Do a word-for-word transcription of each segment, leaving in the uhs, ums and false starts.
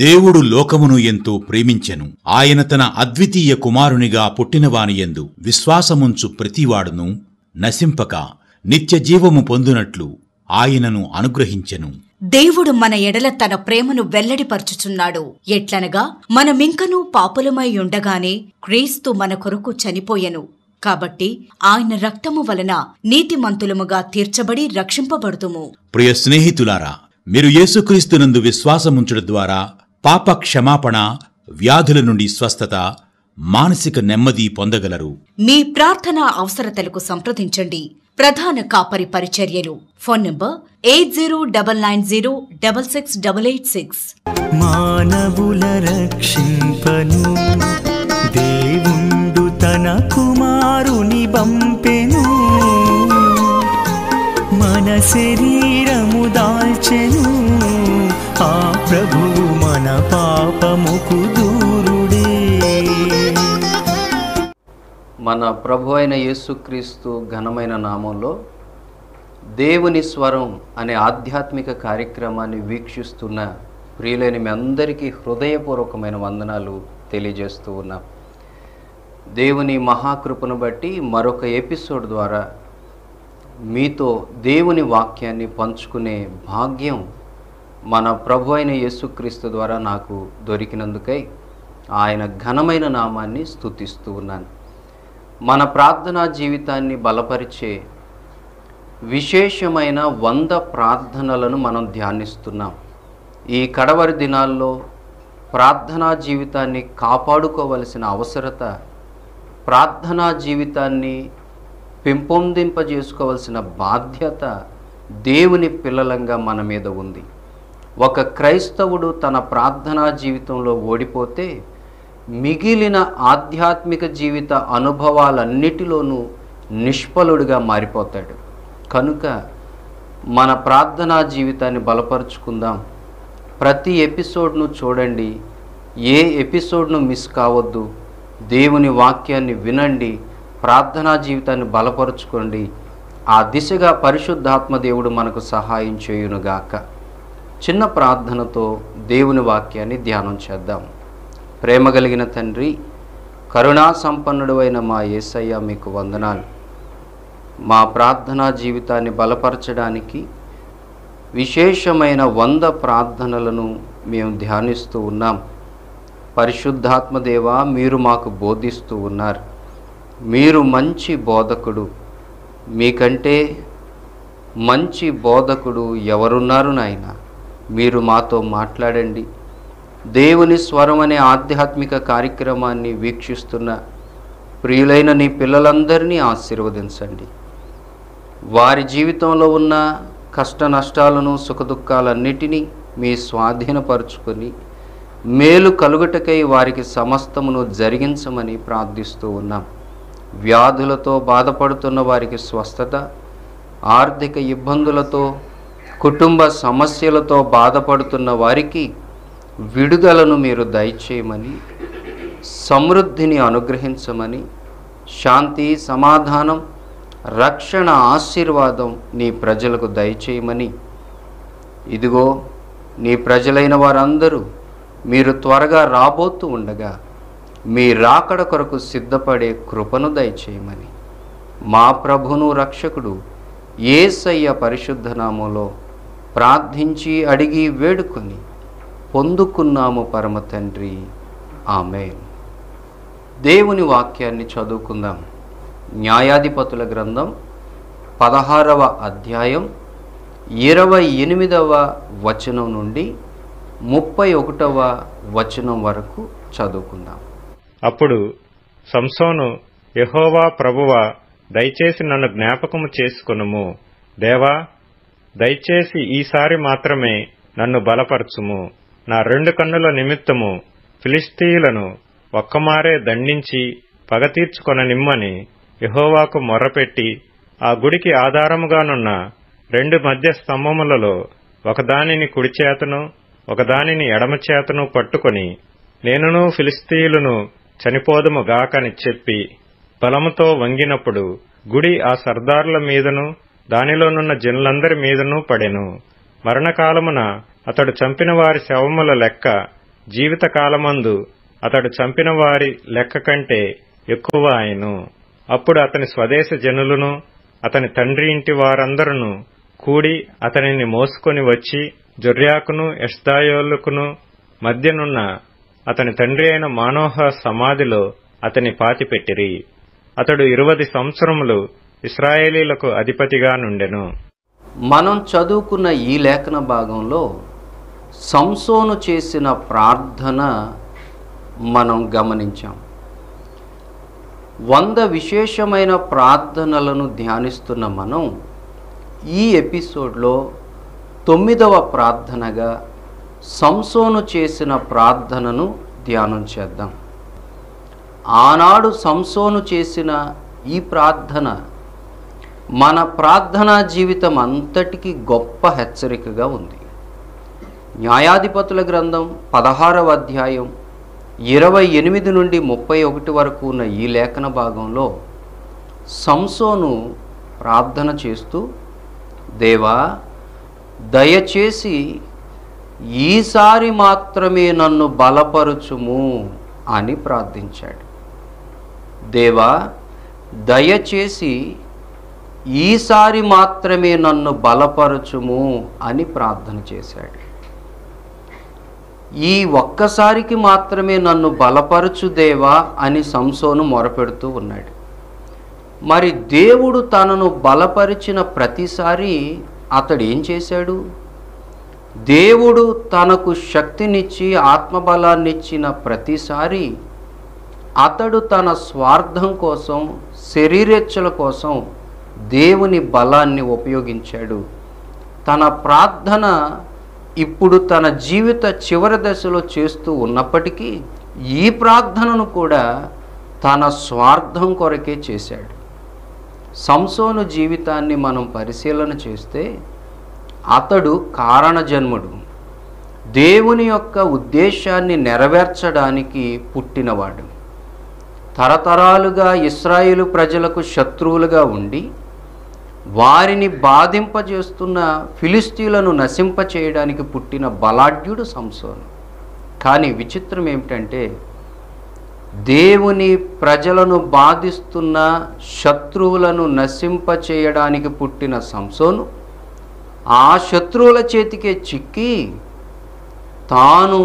దేవుడు లోకమును ఎంతో ప్రేమించెను. ఆయన తన అద్వితీయ కుమారునిగా పుట్టినవానియందు విశ్వాసముంచు ప్రతివాడును నశింపక నిత్యజీవము పొందునట్లు ఆయనను అనుగ్రహించెను. దేవుడు మన ఎడల తన ప్రేమను వెల్లడిపరచుచున్నాడు. ఎట్లనగా మనమింకనూ పాపులమై ఉండగానే క్రీస్తు మన కొరకు చనిపోయెను. కాబట్టి ఆయన రక్తము వలన నీతిమంతులముగా తీర్చబడి రక్షింపబడుతుము. ప్రియ స్నేహితులారా, మీరు యేసుక్రీస్తునందు విశ్వాసముంచుట ద్వారా పాప క్షమాపణ, వ్యాధుల నుండి స్వస్థత, మానసిక నెమ్మది పొందగలరు. మీ ప్రార్థనా అవసరతలకు సంప్రదించండి. ప్రధాన కాపరి పరిచర్యలు. Phone number eight zero double nine zero double six double eight six. మానవుల రక్షింపను దేవుండు తన కుమారుని పంపెను, మన శరీరము దాల్చెను, ఆ ప్రభువు మన పాపముకు దూరుడే. మన ప్రభు అయిన యేసుక్రీస్తు ఘనమైన నామంలో దేవుని స్వరం అనే ఆధ్యాత్మిక కార్యక్రమాన్ని వీక్షిస్తున్న ప్రియులైన మీ అందరికీ హృదయపూర్వకమైన వందనాలు తెలియజేస్తూ ఉన్నాం. దేవుని మహాకృపను బట్టి మరొక ఎపిసోడ్ ద్వారా మీతో దేవుని వాక్యాన్ని పంచుకునే భాగ్యం మన ప్రభు అయిన యేసుక్రీస్తు ద్వారా నాకు దొరికినందుకై ఆయన ఘనమైన నామాన్ని స్తుతిస్తూ ఉన్నాను. మన ప్రార్థనా జీవితాన్ని బలపరిచే విశేషమైన వంద ప్రార్థనలను మనం ధ్యానిస్తున్నాం. ఈ కడవరి దినాల్లో ప్రార్థనా జీవితాన్ని కాపాడుకోవలసిన అవసరత, ప్రార్థనా జీవితాన్ని పెంపొందింపజేసుకోవలసిన బాధ్యత దేవుని పిల్లలంగా మన మీద ఉంది. ఒక క్రైస్తవుడు తన ప్రార్థనా జీవితంలో ఓడిపోతే మిగిలిన ఆధ్యాత్మిక జీవిత అనుభవాలన్నిటిలోనూ నిష్ఫలుడిగా మారిపోతాడు. కనుక మన ప్రార్థనా జీవితాన్ని బలపరుచుకుందాం. ప్రతి ఎపిసోడ్ను చూడండి, ఏ ఎపిసోడ్ను మిస్ కావద్దు. దేవుని వాక్యాన్ని వినండి, ప్రార్థనా జీవితాన్ని బలపరుచుకోండి. ఆ దిశగా పరిశుద్ధాత్మ దేవుడు మనకు సహాయం చేయునుగాక. చిన్న ప్రార్థనతో దేవుని వాక్యాన్ని ధ్యానం చేద్దాం. ప్రేమ కలిగిన తండ్రి, కరుణా సంపన్నుడు అయిన మా యేసయ్య, మీకు వందనాలు. మా ప్రార్థనా జీవితాన్ని బలపరచడానికి విశేషమైన వంద ప్రార్థనలను మేము ధ్యానిస్తూ ఉన్నాం. పరిశుద్ధాత్మదేవా, మీరు మాకు బోధిస్తూ ఉన్నారు. మీరు మంచి బోధకుడు. మీకంటే మంచి బోధకుడు ఎవరున్నారు నాయన? మీరు మాతో మాట్లాడండి. దేవుని స్వరం అనే ఆధ్యాత్మిక కార్యక్రమాన్ని వీక్షిస్తున్న ప్రియులైన నీ పిల్లలందరినీ ఆశీర్వదించండి. వారి జీవితంలో ఉన్న కష్ట నష్టాలను, సుఖదుఖాలన్నిటినీ మీ స్వాధీనపరుచుకొని మేలు కలుగుటకై వారికి సమస్తమును జరిగించమని ప్రార్థిస్తూ ఉన్నాం. వ్యాధులతో బాధపడుతున్న వారికి స్వస్థత, ఆర్థిక ఇబ్బందులతో, కుటుంబ సమస్యలతో బాధపడుతున్న వారికి విడుదలను మీరు దయచేయమని, సమృద్ధిని అనుగ్రహించమని, శాంతి, సమాధానం, రక్షణ, ఆశీర్వాదం నీ ప్రజలకు దయచేయమని, ఇదిగో నీ ప్రజలైన వారందరూ మీరు త్వరగా రాబోతూ ఉండగా మీ రాకడ కొరకు సిద్ధపడే కృపను దయచేయమని మా ప్రభును రక్షకుడు యేసయ్య పరిశుద్ధ నామములో ప్రార్థించి అడిగి వేడుకొని పొందుకున్నాము పరమ తండ్రి. ఆమేన్. దేవుని వాక్యాన్ని చదువుకుందాం. న్యాయాధిపతుల గ్రంథం పదహారవ అధ్యాయం ఇరవై ఎనిమిదవ వచనం నుండి ముప్పై ఒకటవ వచనం వరకు చదువుకుందాం. అప్పుడు సంసోను, యెహోవా ప్రభువా, దయచేసి నన్ను జ్ఞాపకము చేసుకొనుము. దేవా, దయచేసి ఈసారి మాత్రమే నన్ను బలపరచుము. నా రెండు కన్నుల నిమిత్తము ఫిలిష్తీయులను ఒక్కమారే దండించి పగ తీర్చుకొననిమ్మని యెహోవాకు మొర్రపెట్టి, ఆ గుడికి ఆధారముగానున్న రెండు మధ్య స్తంభములలో ఒకదానిని కుడిచేతను ఒకదానిని ఎడమచేతను పట్టుకొని నేనును ఫిలిష్తీయులను చనిపోదుము గాకని చెప్పి బలముతో వంగినప్పుడు గుడి ఆ సర్దారుల మీదను దానిలోనున్న జనులందరి మీదనూ పడెను. మరణకాలమున అతడు చంపిన వారి శవముల లెక్క జీవితకాలమందు అతడు చంపిన వారి లెక్క కంటే ఎక్కువ ఆయను. అప్పుడు అతని స్వదేశ జనులను అతని తండ్రి ఇంటి వారందరూ కూడి అతనిని మోసుకొని వచ్చి జొర్యాకును ఎష్తాయోలుకును మధ్యనున్న అతని తండ్రి అయిన మానోహ సమాధిలో అతని పాతిపెట్టిరి. అతడు ఇరువది సంవత్సరములు ఇశ్రాయేలీలకు అధిపతిగా నుండెను. మనం చదువుకున్న ఈ లేఖన భాగంలో సంసోను చేసిన ప్రార్థన మనం గమనించాం. వంద విశేషమైన ప్రార్థనలను ధ్యానిస్తున్న మనం ఈ ఎపిసోడ్లో తొమ్మిదవ ప్రార్థనగా సంసోను చేసిన ప్రార్థనను ధ్యానం చేద్దాం. ఆనాడు సంసోను చేసిన ఈ ప్రార్థన మన ప్రార్థనా జీవితం అంతటికీ గొప్ప హెచ్చరికగా ఉంది. న్యాయాధిపతుల గ్రంథం పదహారవ అధ్యాయం ఇరవై ఎనిమిది నుండి ముప్పై ఒకటి వరకు ఉన్న ఈ లేఖన భాగంలో సంసోను ప్రార్థన చేస్తూ, దేవా దయచేసి ఈసారి మాత్రమే నన్ను బలపరుచుము అని ప్రార్థించాడు. దేవా దయచేసి ఈసారి మాత్రమే నన్ను బలపరచుము అని ప్రార్థన చేశాడు. ఈ ఒక్కసారికి మాత్రమే నన్ను బలపరచు దేవా అని సంసోను మొరపెడుతూ ఉన్నాడు. మరి దేవుడు తనను బలపరిచిన ప్రతిసారి అతడు ఏం చేశాడు? దేవుడు తనకు శక్తినిచ్చి ఆత్మబలాన్నిచ్చిన ప్రతిసారి అతడు తన స్వార్థం కోసం, శరీరేచ్ఛల కోసం దేవుని బలాన్ని ఉపయోగించాడు. తన ప్రార్థన ఇప్పుడు తన జీవిత చివరి దశలో చేస్తూ ఉన్నప్పటికీ ఈ ప్రార్థనను కూడా తన స్వార్థం కొరకే చేశాడు. సంసోను జీవితాన్ని మనం పరిశీలన చేస్తే అతడు కారణజన్ముడు. దేవుని యొక్క ఉద్దేశాన్ని నెరవేర్చడానికి పుట్టినవాడు. తరతరాలుగా ఇశ్రాయేలు ప్రజలకు శత్రువులుగా ఉండి వారిని బాధింపజేస్తున్న ఫిలిస్తీయులను నశింపచేయడానికి పుట్టిన బలాఢ్యుడు సంసోను. కానీ విచిత్రం ఏమిటంటే దేవుని ప్రజలను బాధిస్తున్న శత్రువులను నశింపచేయడానికి పుట్టిన సంసోను ఆ శత్రువుల చేతికే చిక్కి తాను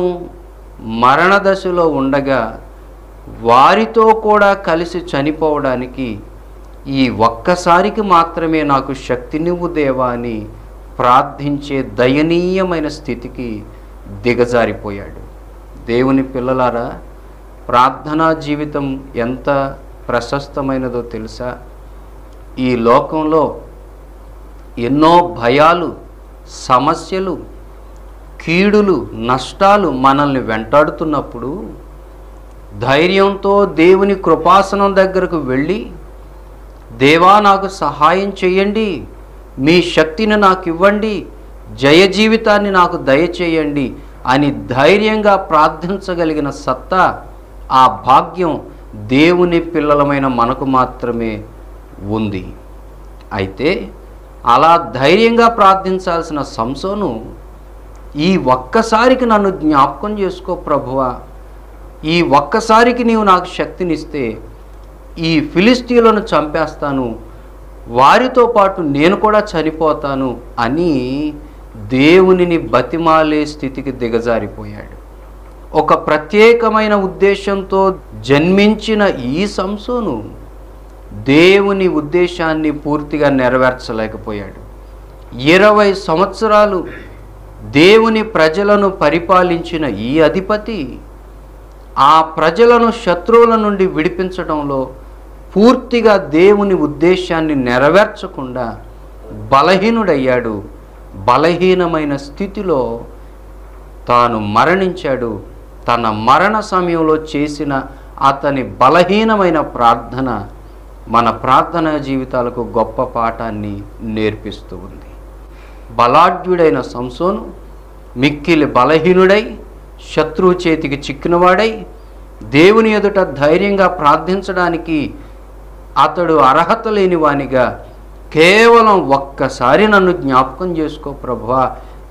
మరణదశలో ఉండగా వారితో కూడా కలిసి చనిపోవడానికి ఈ ఒక్కసారికి మాత్రమే నాకు శక్తినివ్వు దేవా అని ప్రార్థించే దయనీయమైన స్థితికి దిగజారిపోయాడు. దేవుని పిల్లలారా, ప్రార్థనా జీవితం ఎంత ప్రశస్తమైనదో తెలుసా? ఈ లోకంలో ఎన్నో భయాలు, సమస్యలు, కీడులు, నష్టాలు మనల్ని వెంటాడుతున్నప్పుడు ధైర్యంతో దేవుని కృపాసనం దగ్గరకు వెళ్ళి, దేవా నాకు సహాయం చేయండి, మీ శక్తిని నాకు ఇవ్వండి, జయ జీవితాన్ని నాకు దయచేయండి అని ధైర్యంగా ప్రార్థించగలిగిన సత్తా, ఆ భాగ్యం దేవుని పిల్లలమైన మనకు మాత్రమే ఉంది. అయితే అలా ధైర్యంగా ప్రార్థించాల్సిన సంసోను ఈ ఒక్కసారికి నన్ను జ్ఞాపకం చేసుకో ప్రభువా, ఈ ఒక్కసారికి నీవు నాకు శక్తినిస్తే ఈ ఫిలిస్తీయులను చంపేస్తాను, వారితో పాటు నేను కూడా చనిపోతాను అని దేవునిని బతిమాలే స్థితికి దిగజారిపోయాడు. ఒక ప్రత్యేకమైన ఉద్దేశంతో జన్మించిన ఈ సంసోను దేవుని ఉద్దేశాన్ని పూర్తిగా నెరవేర్చలేకపోయాడు. ఇరవై సంవత్సరాలు దేవుని ప్రజలను పరిపాలించిన ఈ అధిపతి ఆ ప్రజలను శత్రువుల నుండి విడిపించడంలో పూర్తిగా దేవుని ఉద్దేశాన్ని నెరవేర్చకుండా బలహీనుడయ్యాడు. బలహీనమైన స్థితిలో తాను మరణించాడు. తన మరణ సమయంలో చేసిన అతని బలహీనమైన ప్రార్థన మన ప్రార్థనా జీవితాలకు గొప్ప పాఠాన్ని నేర్పిస్తూ ఉంది. బలాఢ్యుడైన సంసోను మిక్కిలి బలహీనుడై, శత్రువు చేతికి చిక్కినవాడై, దేవుని ఎదుట ధైర్యంగా ప్రార్థించడానికి అతడు అర్హత లేనివానిగా కేవలం ఒక్కసారి నన్ను జ్ఞాపకం చేసుకో ప్రభువా,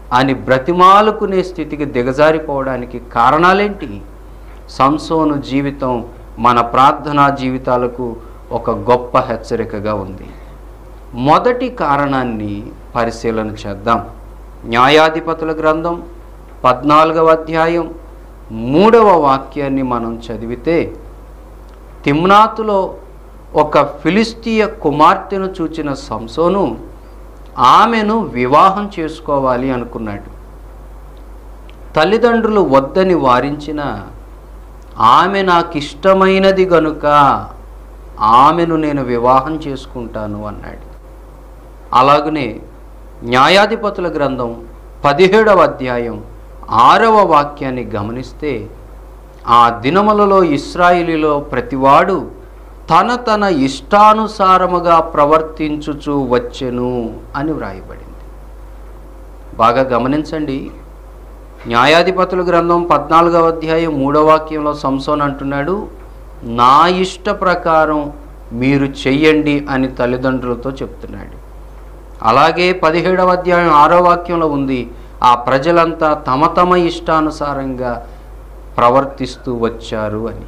అని బ్రతిమాలుకునే స్థితికి దిగజారిపోవడానికి కారణాలేంటి? సంసోను జీవితం మన ప్రార్థనా జీవితాలకు ఒక గొప్ప హెచ్చరికగా ఉంది. మొదటి కారణాన్ని పరిశీలన చేద్దాం. న్యాయాధిపతుల గ్రంథం పద్నాలుగవ అధ్యాయం మూడవ వాక్యాన్ని మనం చదివితే, తిమ్నాతులో ఒక ఫిలిస్తీయ కుమార్తెను చూచిన సంసోను ఆమెను వివాహం చేసుకోవాలి అనుకున్నాడు. తల్లిదండ్రులు వద్దని వారించిన ఆమె నాకు ఇష్టమైనది గనుక ఆమెను నేను వివాహం చేసుకుంటాను అన్నాడు. అలాగనే న్యాయాధిపతుల గ్రంథం పదిహేడవ అధ్యాయం ఆరవ వాక్యాన్ని గమనిస్తే, ఆ దినములలో ఇశ్రాయేలీలో ప్రతివాడు తన తన ఇష్టానుసారముగా ప్రవర్తించుచు వచ్చెను అని వ్రాయబడింది. బాగా గమనించండి. న్యాయాధిపతుల గ్రంథం పద్నాలుగవ అధ్యాయం మూడవ వాక్యంలో సంసోన్ అంటున్నాడు, నా ఇష్ట ప్రకారం మీరు చెయ్యండి అని తల్లిదండ్రులతో చెప్తున్నాడు. అలాగే పదిహేడవ అధ్యాయం ఆరో వాక్యంలో ఉంది, ఆ ప్రజలంతా తమ తమ ఇష్టానుసారంగా ప్రవర్తిస్తూ వచ్చారు అని.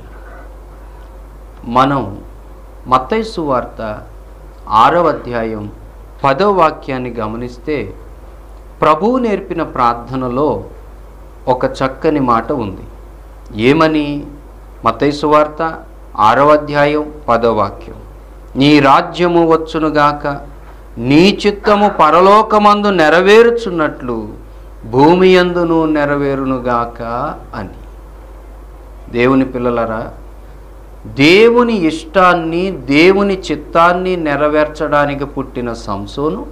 మనం మత్తయి సువార్త ఆరవ అధ్యాయం పదో వాక్యాన్ని గమనిస్తే, ప్రభువు నేర్పిన ప్రార్థనలో ఒక చక్కని మాట ఉంది. ఏమని? మత్తయి సువార్త ఆరవ అధ్యాయం పదో వాక్యం, నీ రాజ్యము వచ్చునుగాక, నీ చిత్తము పరలోకమందు నెరవేరుచున్నట్లు భూమి యందును నెరవేరునుగాక అని. దేవుని పిల్లలరా, దేవుని ఇష్టాన్ని దేవుని చిత్తాన్ని నెరవేర్చడానికి పుట్టిన సంసోను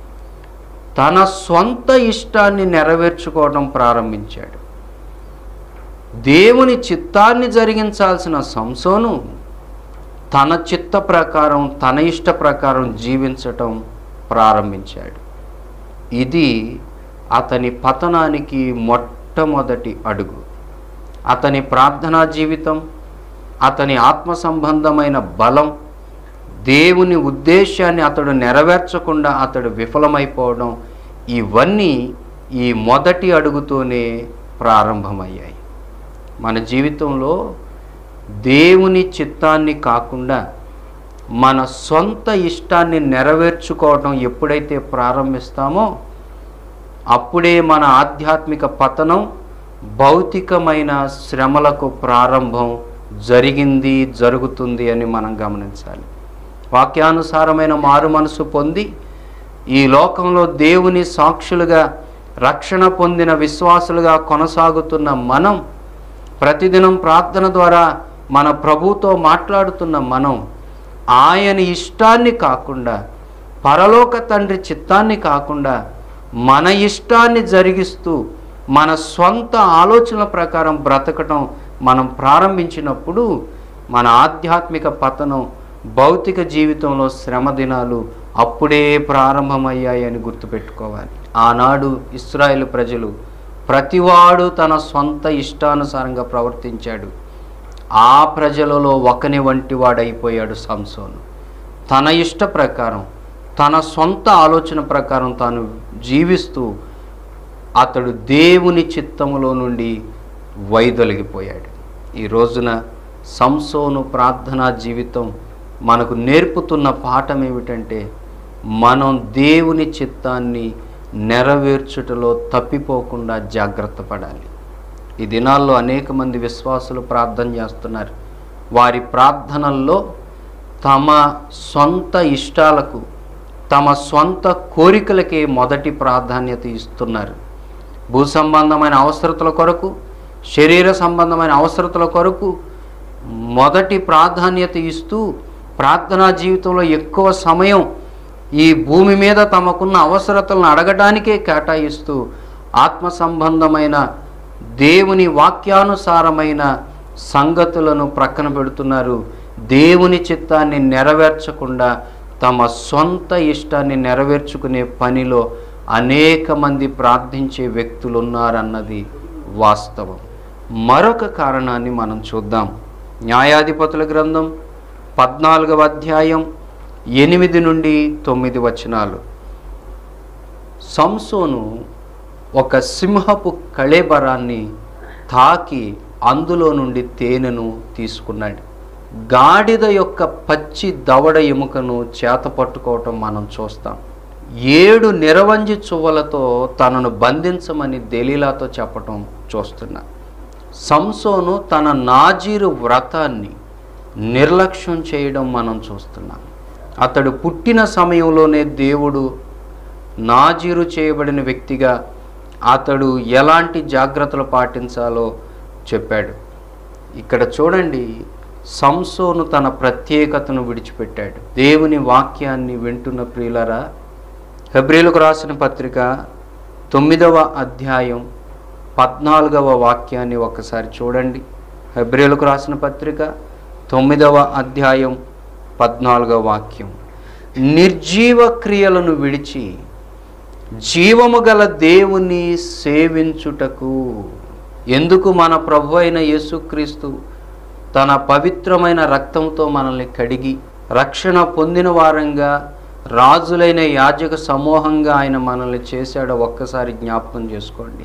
తన స్వంత ఇష్టాన్ని నెరవేర్చుకోవడం ప్రారంభించాడు. దేవుని చిత్తాన్ని జరిగించాల్సిన సంసోను తన చిత్త ప్రకారం తన ఇష్ట ప్రకారం జీవించటం ప్రారంభించాడు. ఇది అతని పతనానికి మొట్టమొదటి అడుగు. అతని ప్రార్థనా జీవితం, అతని ఆత్మ సంబంధమైన బలం, దేవుని ఉద్దేశాన్ని అతడు నెరవేర్చకుండా అతడు విఫలమైపోవడం, ఇవన్నీ ఈ మొదటి అడుగుతోనే ప్రారంభమయ్యాయి. మన జీవితంలో దేవుని చిత్తాన్ని కాకుండా మన సొంత ఇష్టాన్ని నెరవేర్చుకోవడం ఎప్పుడైతే ప్రారంభిస్తామో అప్పుడే మన ఆధ్యాత్మిక పతనం, భౌతికమైన శ్రమలకు ప్రారంభం జరిగింది, జరుగుతుంది అని మనం గమనించాలి. వాక్యానుసారమైన మారు మనసు పొంది ఈ లోకంలో దేవుని సాక్షులుగా రక్షణ పొందిన విశ్వాసులుగా కొనసాగుతున్న మనం, ప్రతిదినం ప్రార్థన ద్వారా మన ప్రభువుతో మాట్లాడుతున్న మనం, ఆయన ఇష్టాన్ని కాకుండా, పరలోక తండ్రి చిత్తాన్ని కాకుండా మన ఇష్టాన్ని జరిగిస్తూ మన స్వంత ఆలోచనల ప్రకారం బ్రతకటం మనం ప్రారంభించినప్పుడు మన ఆధ్యాత్మిక పతనం, భౌతిక జీవితంలో శ్రమ దినాలు అప్పుడే ప్రారంభమయ్యాయని గుర్తుపెట్టుకోవాలి. ఆనాడు ఇశ్రాయేలు ప్రజలు ప్రతివాడు తన సొంత ఇష్టానుసారంగా ప్రవర్తించాడు. ఆ ప్రజలలో ఒకని వంటి వాడైపోయాడు సంసోను. తన ఇష్ట ప్రకారం, తన సొంత ఆలోచన ప్రకారం తాను జీవిస్తూ అతడు దేవుని చిత్తములో నుండి వైదొలిగిపోయాడు. ఈ రోజున సంసోను ప్రార్థనా జీవితం మనకు నేర్పుతున్న పాఠం ఏమిటంటే, మనం దేవుని చిత్తాన్ని నెరవేర్చుటలో తప్పిపోకుండా జాగ్రత్త పడాలి. ఈ దినాల్లో అనేక మంది విశ్వాసులు ప్రార్థన చేస్తున్నారు. వారి ప్రార్థనల్లో తమ సొంత ఇష్టాలకు, తమ సొంత కోరికలకే మొదటి ప్రాధాన్యత ఇస్తున్నారు. భూ సంబంధమైన అవసరతల కొరకు, శరీర సంబంధమైన అవసరతల కొరకు మొదటి ప్రాధాన్యత ఇస్తూ ప్రార్థనా జీవితంలో ఎక్కువ సమయం ఈ భూమి మీద తమకున్న అవసరతలను అడగడానికే కేటాయిస్తూ ఆత్మ సంబంధమైన దేవుని వాక్యానుసారమైన సంగతులను ప్రక్కన పెడుతున్నారు. దేవుని చిత్తాన్ని నెరవేర్చకుండా తమ సొంత ఇష్టాన్ని నెరవేర్చుకునే పనిలో అనేక మంది ప్రార్థించే వ్యక్తులు ఉన్నారన్నది వాస్తవం. మరొక కారణాన్ని మనం చూద్దాం. న్యాయాధిపతుల గ్రంథం పద్నాలుగవ అధ్యాయం ఎనిమిది నుండి తొమ్మిది వచనాలు. సంసోను ఒక సింహపు కళేబరాన్ని తాకి అందులో నుండి తేనెను తీసుకున్నాడు. గాడిద యొక్క పచ్చి దవడ ఎముకను చేత పట్టుకోవటం మనం చూస్తాం. ఏడు నిరవంజి చువ్వలతో తనను బంధించమని దెలీలాతో చెప్పటం చూస్తున్నా. సంసోను తన నాజీరు వ్రతాన్ని నిర్లక్ష్యం చేయడం మనం చూస్తున్నాం. అతడు పుట్టిన సమయంలోనే దేవుడు నాజీరు చేయబడిన వ్యక్తిగా అతడు ఎలాంటి జాగ్రత్తలు పాటించాలో చెప్పాడు. ఇక్కడ చూడండి, సంసోను తన ప్రత్యేకతను విడిచిపెట్టాడు. దేవుని వాక్యాన్ని వింటున్న ప్రియులరా, హెబ్రీయులకు రాసిన పత్రిక తొమ్మిదవ అధ్యాయం పద్నాలుగవ వాక్యాన్ని ఒకసారి చూడండి. హెబ్రీయులకు రాసిన పత్రిక తొమ్మిదవ అధ్యాయం పద్నాలుగవ వాక్యం. నిర్జీవ క్రియలను విడిచి జీవము గల దేవుని సేవించుటకు. ఎందుకు? మన ప్రభు అయిన యేసుక్రీస్తు తన పవిత్రమైన రక్తంతో మనల్ని కడిగి రక్షణ పొందిన వారంగా, రాజులైన యాజక సమూహంగా ఆయన మనల్ని చేశాడో ఒక్కసారి జ్ఞాపకం చేసుకోండి.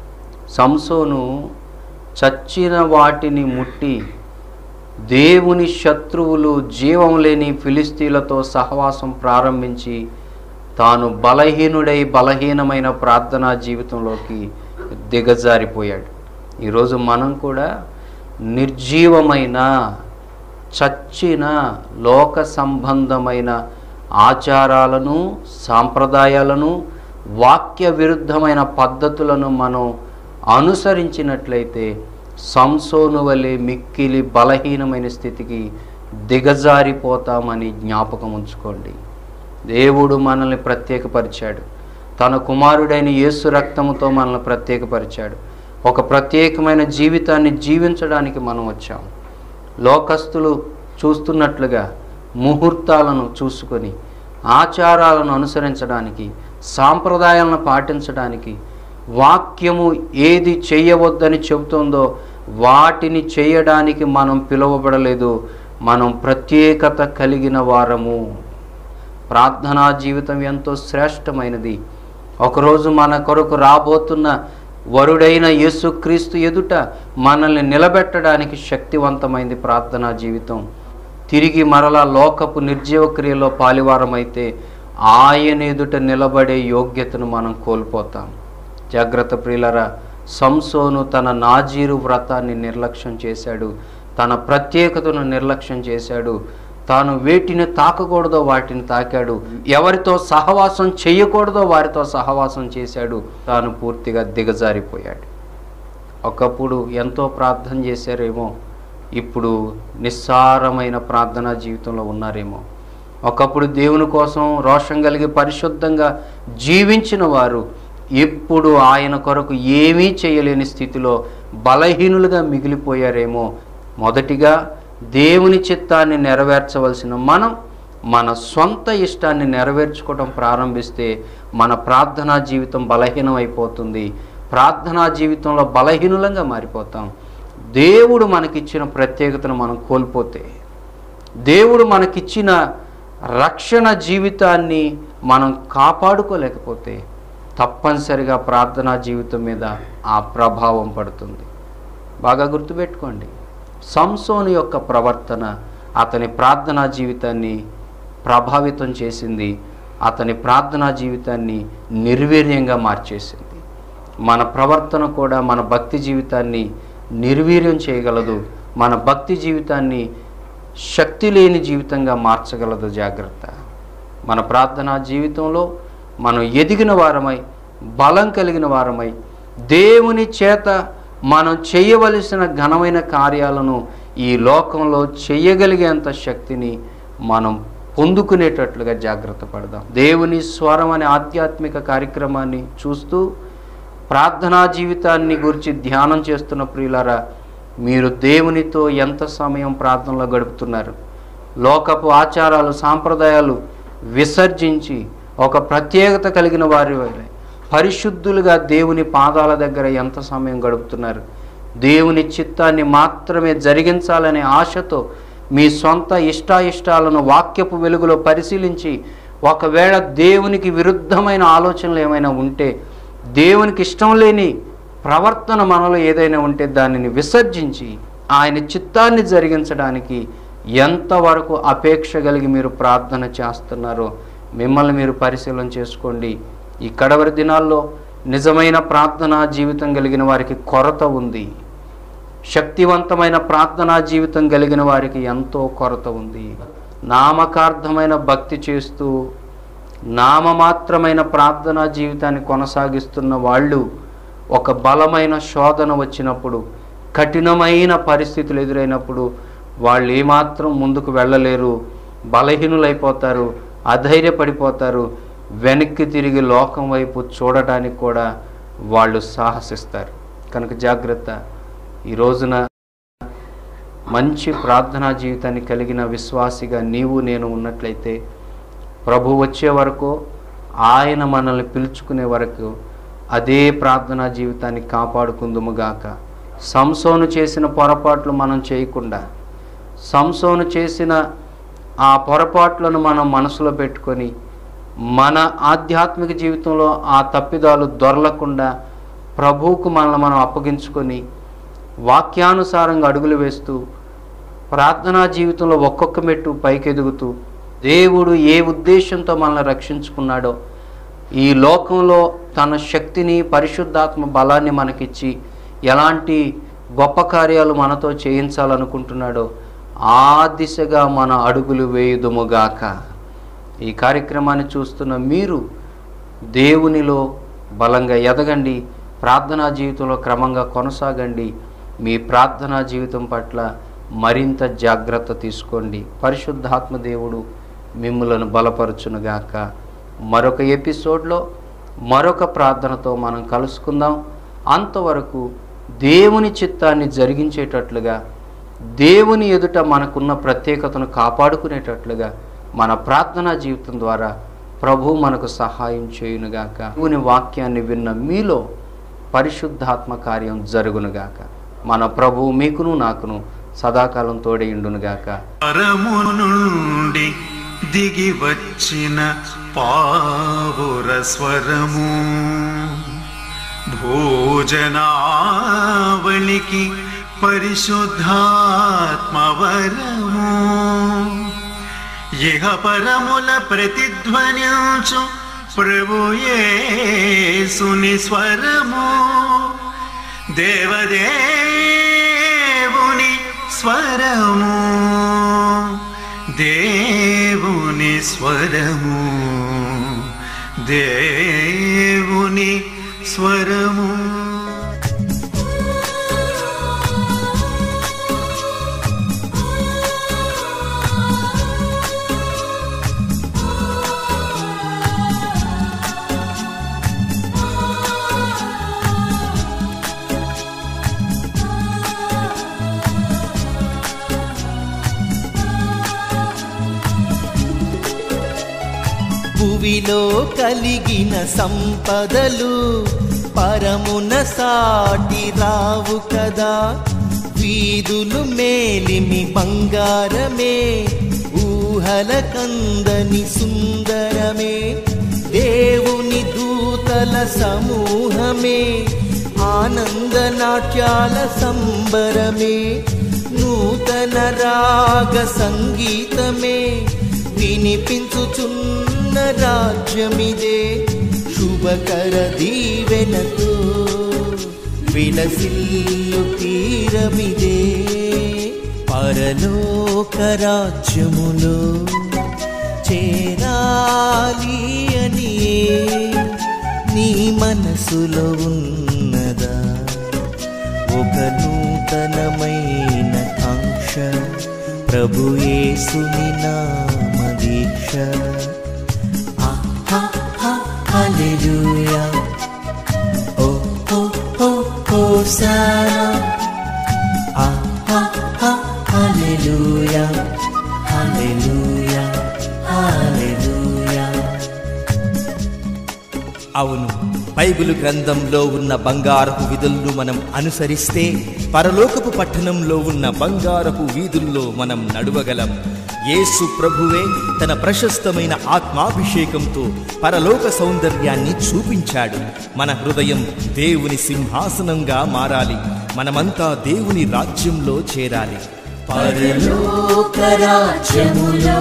సంసోను చచ్చిన వాటిని ముట్టి దేవుని శత్రువులు జీవం లేని ఫిలిస్తీన్లతో సహవాసం ప్రారంభించి తాను బలహీనుడై బలహీనమైన ప్రార్థనా జీవితంలోకి దిగజారిపోయాడు. ఈరోజు మనం కూడా నిర్జీవమైన, చచ్చిన, లోక సంబంధమైన ఆచారాలను, సాంప్రదాయాలను, వాక్య విరుద్ధమైన పద్ధతులను మనం అనుసరించినట్లయితే సంసోను వలె మిక్కిలి బలహీనమైన స్థితికి దిగజారిపోతామని జ్ఞాపకం ఉంచుకోండి. దేవుడు మనల్ని ప్రత్యేకపరిచాడు. తన కుమారుడైన యేసు రక్తముతో మనల్ని ప్రత్యేకపరిచాడు. ఒక ప్రత్యేకమైన జీవితాన్ని జీవించడానికి మనం వచ్చాం. లోకస్తులు చూస్తున్నట్లుగా ముహూర్తాలను చూసుకొని, ఆచారాలను అనుసరించడానికి, సాంప్రదాయాలను పాటించడానికి, వాక్యము ఏది చేయవద్దని చెబుతుందో వాటిని చేయడానికి మనం పిలువబడలేదు. మనం ప్రత్యేకత కలిగిన వారము. ప్రార్థనా జీవితం ఎంతో శ్రేష్టమైనది. ఒకరోజు మన కొరకు రాబోతున్న వరుడైన యేసుక్రీస్తు ఎదుట మనల్ని నిలబెట్టడానికి శక్తివంతమైంది ప్రార్థనా జీవితం. తిరిగి మరలా లోకపు నిర్జీవ క్రియలో పాలివారమైతే ఆయన ఎదుట నిలబడే యోగ్యతను మనం కోల్పోతాం. జాగ్రత్త ప్రియులరా, సంసోను తన నాజీరు వ్రతాన్ని నిర్లక్ష్యం చేశాడు. తన ప్రత్యేకతను నిర్లక్ష్యం చేశాడు. తాను వేటిని తాకకూడదో వాటిని తాకాడు. ఎవరితో సహవాసం చేయకూడదో వారితో సహవాసం చేశాడు. తాను పూర్తిగా దిగజారిపోయాడు. ఒకప్పుడు ఎంతో ప్రార్థన చేశారేమో, ఇప్పుడు నిస్సారమైన ప్రార్థనా జీవితంలో ఉన్నారేమో. ఒకప్పుడు దేవుని కోసం రోషం కలిగి పరిశుద్ధంగా జీవించిన వారు ఇప్పుడు ఆయన కొరకు ఏమీ చేయలేని స్థితిలో బలహీనులుగా మిగిలిపోయారేమో. మొదటిగా దేవుని చిత్తాన్ని నెరవేర్చవలసిన మనం మన సొంత ఇష్టాన్ని నెరవేర్చుకోవడం ప్రారంభిస్తే మన ప్రార్థనా జీవితం బలహీనం అయిపోతుంది. ప్రార్థనా జీవితంలో బలహీనులంగా మారిపోతాం. దేవుడు మనకిచ్చిన ప్రత్యేకతను మనం కోల్పోతే, దేవుడు మనకిచ్చిన రక్షణ జీవితాన్ని మనం కాపాడుకోలేకపోతే తప్పనిసరిగా ప్రార్థనా జీవితం మీద ఆ ప్రభావం పడుతుంది. బాగా గుర్తుపెట్టుకోండి, సంసోను యొక్క ప్రవర్తన అతని ప్రార్థనా జీవితాన్ని ప్రభావితం చేసింది. అతని ప్రార్థనా జీవితాన్ని నిర్వీర్యంగా మార్చేసింది. మన ప్రవర్తన కూడా మన భక్తి జీవితాన్ని నిర్వీర్యం చేయగలదు. మన భక్తి జీవితాన్ని శక్తి లేని జీవితంగా మార్చగలదు. జాగ్రత్త. మన ప్రార్థనా జీవితంలో మనం ఎదిగిన వారమై, బలం కలిగిన వారమై, దేవుని చేత మనం చేయవలసిన ఘనమైన కార్యాలను ఈ లోకంలో చేయగలిగేంత శక్తిని మనం పొందుకునేటట్లుగా జాగ్రత్త పడదాం. దేవుని స్వరం అనే ఆధ్యాత్మిక కార్యక్రమాన్ని చూస్తూ ప్రార్థనా జీవితాన్ని గురించి ధ్యానం చేస్తున్న ప్రియులారా, మీరు దేవునితో ఎంత సమయం ప్రార్థనలో గడుపుతున్నారు? లోకపు ఆచారాలు, సాంప్రదాయాలు విసర్జించి ఒక ప్రత్యేకత కలిగిన వారి పరిశుద్ధులుగా దేవుని పాదాల దగ్గర ఎంత సమయం గడుపుతున్నారు? దేవుని చిత్తాన్ని మాత్రమే జరిగించాలనే ఆశతో మీ సొంత ఇష్టాయిష్టాలను వాక్యపు వెలుగులో పరిశీలించి ఒకవేళ దేవునికి విరుద్ధమైన ఆలోచనలు ఏమైనా ఉంటే దేవునికి ఇష్టం లేని ప్రవర్తన మనలో ఏదైనా ఉంటే దానిని విసర్జించి ఆయన చిత్తాన్ని జరిగించడానికి ఎంతవరకు అపేక్ష కలిగి మీరు ప్రార్థన చేస్తున్నారో మిమ్మల్ని మీరు పరిశీలన చేసుకోండి. ఈ కడవరి దినాల్లో నిజమైన ప్రార్థనా జీవితం కలిగిన వారికి కొరత ఉంది. శక్తివంతమైన ప్రార్థనా జీవితం కలిగిన వారికి ఎంతో కొరత ఉంది. నామకార్థమైన భక్తి చేస్తూ నామమాత్రమైన ప్రార్థనా జీవితాన్ని కొనసాగిస్తున్న వాళ్ళు ఒక బలమైన శోధన వచ్చినప్పుడు, కఠినమైన పరిస్థితులు ఎదురైనప్పుడు వాళ్ళు ఏమాత్రం ముందుకు వెళ్ళలేరు, బలహీనులైపోతారు, అధైర్యపడిపోతారు. వెనక్కి తిరిగి లోకం వైపు చూడటానికి కూడా వాళ్ళు సాహసిస్తారు. కనుక జాగ్రత్త. ఈ రోజున మంచి ప్రార్థనా జీవితాన్ని కలిగిన విశ్వాసిగా నీవు నేను ఉన్నట్లయితే ప్రభు వచ్చే వరకు, ఆయన మనల్ని పిలుచుకునే వరకు అదే ప్రార్థనా జీవితాన్ని కాపాడుకుందుముగాక. సంసోను చేసిన పొరపాట్లు మనం చేయకుండా, సంసోను చేసిన ఆ పొరపాట్లను మనం మనసులో పెట్టుకొని మన ఆధ్యాత్మిక జీవితంలో ఆ తప్పిదాలు దొరలకుండా ప్రభువుకు మనల్ని మనం అప్పగించుకొని వాక్యానుసారంగా అడుగులు వేస్తూ ప్రార్థనా జీవితంలో ఒక్కొక్క మెట్టు పైకెదుగుతూ దేవుడు ఏ ఉద్దేశంతో మనల్ని రక్షించుకున్నాడో, ఈ లోకంలో తన శక్తిని పరిశుద్ధాత్మ బలాన్ని మనకిచ్చి ఎలాంటి గొప్ప కార్యాలు మనతో చేయించాలనుకుంటున్నాడో ఆ దిశగా మన అడుగులు వేయుదుముగాక. ఈ కార్యక్రమాన్ని చూస్తున్న మీరు దేవునిలో బలంగా ఎదగండి, ప్రార్థనా జీవితంలో క్రమంగా కొనసాగండి. మీ ప్రార్థనా జీవితం పట్ల మరింత జాగ్రత్త తీసుకోండి. పరిశుద్ధాత్మ దేవుడు మిమ్ములను బలపరచునుగాక. మరొక ఎపిసోడ్లో మరొక ప్రార్థనతో మనం కలుసుకుందాం. అంతవరకు దేవుని చిత్తాన్ని జరిగించేటట్లుగా, దేవుని ఎదుట మనకున్న ప్రత్యేకతను కాపాడుకునేటట్లుగా మన ప్రార్థనా జీవితం ద్వారా ప్రభు మనకు సహాయం చేయునుగాక. దేవుని వాక్యాన్ని విన్న మీలో పరిశుద్ధాత్మ కార్యం జరుగునుగాక. మన ప్రభువు మీకును నాకును సదాకాలం తోడేయుండునుగాక. పరము నుండి దిగి వచ్చిన పావుర స్వరము, భోజనావళికి పరిశుద్ధాత్మవరము, ఇహ పరముల ప్రతిధ్వనించు ప్రభు యేసుని స్వరము, దేవదేవుని స్వరము, దేవుని స్వరము, దేవుని స్వరము. భూమిలో కలిగిన సంపదలు పరమున సాటి రావు కదా. వీధులు మేలిమి బంగారమే, ఊహల కందని సుందరమే, దేవుని దూతల సమూహమే, ఆనంద నాట్యాల సంబరమే, నూతన రాగ సంగీతమే వినిపించుచున్న రాజ్యమిదే. శుభకర దీవెనతో విలసిల్లు తీరమిదే. పరలోక రాజ్యములో చేరాలి అని నీ మనసులో ఉన్నదా ఒక నూతనమైన కాంక్ష? ప్రభు యేసుని నామ దీక్ష. హల్లెలూయా, ఓ ఓ ఓ హోసానా, హల్లెలూయా, హల్లెలూయా, హల్లెలూయా. అవును, బైబిలు గ్రంథంలో ఉన్న బంగారపు విధులను మనం అనుసరిస్తే పరలోకపు పట్టణంలో ఉన్న బంగారపు వీధుల్లో మనం నడువగలం. యేసు ప్రభువే తన ప్రశస్తమైన ఆత్మాభిషేకంతో పరలోక సౌందర్యాన్ని చూపించాడు. మన హృదయం దేవుని సింహాసనంగా మారాలి. మనమంతా దేవుని రాజ్యంలో చేరాలి. పరలోక రాజ్యములో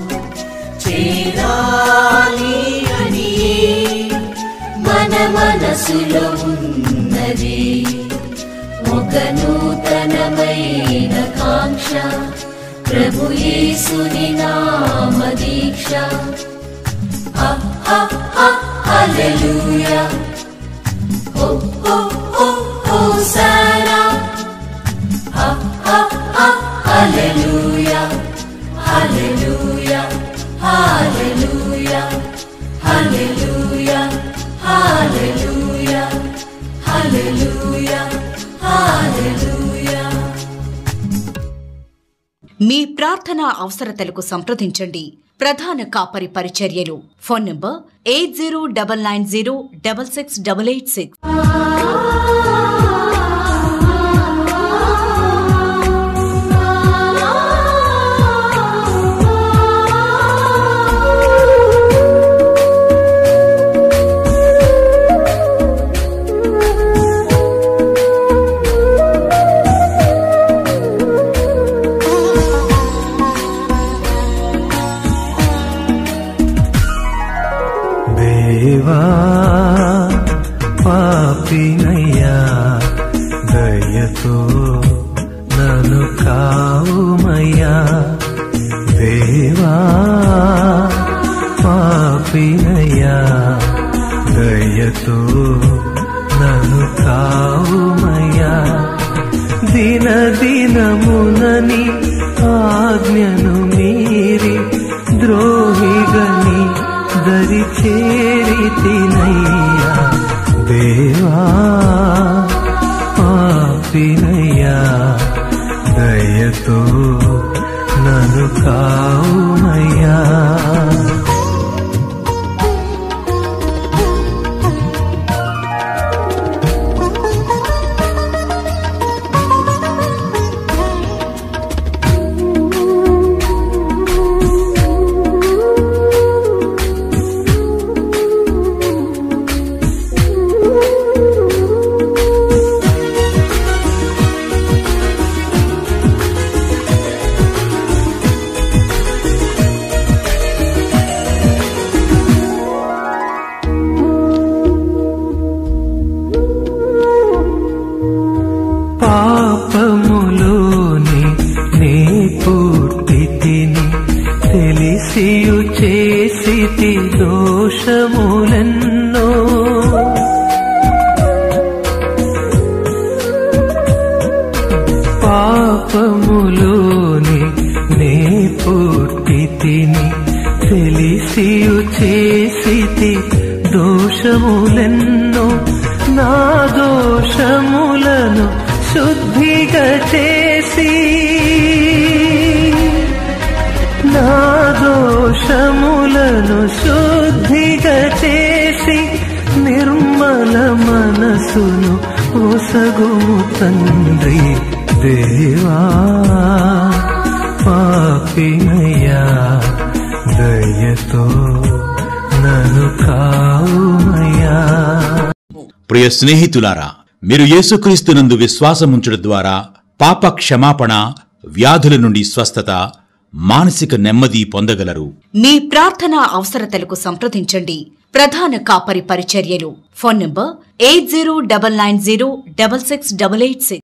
చేరాలి అని మన మనసులో ఉన్నది ఒక నూతనమైన కాంక్ష, ప్రభు యేసుని నామ దీక్ష. హల్లెలూయా, ఓ ఓ ఓ హోసానా. హల్లెలూయా, హల్లెలూయా, హల్లెలూయా, హల్లెలూయా, హల్లెలూయా, హల్లెలూయా, హల్లెలూయా. మీ ప్రార్థనా అవసరతలకు సంప్రదించండి. ప్రధాన కాపరి పరిచర్యలు. Phone number eight zero double nine zero double six double eight six. దేవా పాపినయ్యా, దయతో నన్ను కావుమయ్యా. దేవా పాపినయ్యా, దయతో నన్ను కావుమయ్యా. దిన దినమునని ఆజ్ఞను మీరి ద్రోహిగని దరి చేరితినయ్యా. దేవా పాపినయ్యా, దయతో నన్ను కావుమయ్యా. పాపములోని నే పుట్టి తిని తెలిసియు చేసితి దోషములెన్నో. పాపములోని నే పుట్టి తిని తెలిసియు చేసితి దోషములెన్నో. నా దోషములను శుద్ధిగా చేసి, నా దోషములను శుద్ధిగా చేసి నిర్మల మనసును ఒసగుము తండ్రి. దేవా పాపినయ్యా, దయతో నన్ను కావుమయ్యా. ప్రియ స్నేహితులారా, మీరు యేసుక్రీస్తునందు విశ్వాసముంచడం ద్వారా పాప క్షమాపణ, వ్యాధుల నుండి స్వస్థత, మానసిక నెమ్మది పొందగలరు. మీ ప్రార్థనా అవసరతలకు సంప్రదించండి. ప్రధాన కాపరి పరిచర్యలు. Phone number eight zero double nine zero double six double eight six.